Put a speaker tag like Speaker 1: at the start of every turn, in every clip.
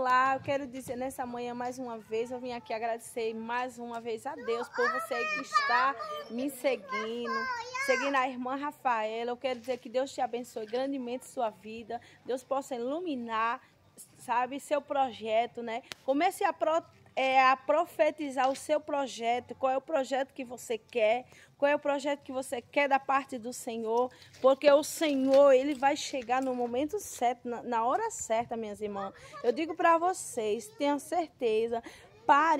Speaker 1: Olá, eu quero dizer nessa manhã mais uma vez, eu vim aqui agradecer mais uma vez a Deus por você que está me seguindo a irmã Rafaela. Eu quero dizer que Deus te abençoe grandemente sua vida, Deus possa iluminar, sabe, seu projeto, né? Comece a profetizar o seu projeto, qual é o projeto que você quer, qual é o projeto que você quer da parte do Senhor, porque o Senhor, Ele vai chegar no momento certo, na hora certa, minhas irmãs. Eu digo para vocês, tenham certeza, pare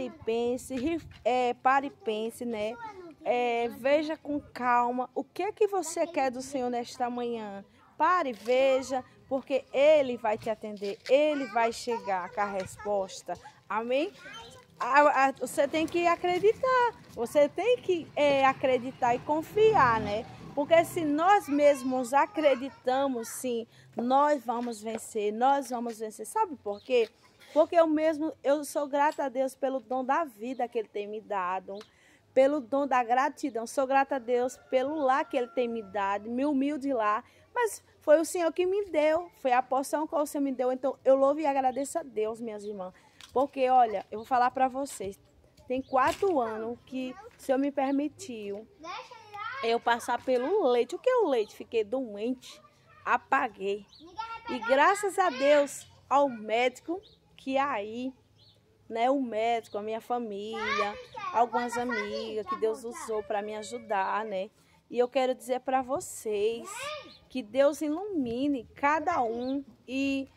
Speaker 1: e pense, né? Veja com calma o que é que você quer do Senhor nesta manhã. Pare, veja, porque Ele vai te atender, Ele vai chegar com a resposta. Amém? Você tem que acreditar, você tem que acreditar e confiar, né? Porque se nós mesmos acreditamos, sim, nós vamos vencer, nós vamos vencer. Sabe por quê? Porque eu sou grata a Deus pelo dom da vida que Ele tem me dado, pelo dom da gratidão. Sou grata a Deus pelo lar que Ele tem me dado, meu humilde lar. Mas foi o Senhor que me deu, foi a porção que o Senhor me deu. Então eu louvo e agradeço a Deus, minhas irmãs. Porque, olha, eu vou falar para vocês, tem 4 anos que o Senhor me permitiu eu passar pelo leite. O que é o leite? Fiquei doente, apaguei. E graças a Deus, ao médico que aí, né, o médico, a minha família, algumas amigas que Deus usou para me ajudar, né? E eu quero dizer para vocês que Deus ilumine cada um e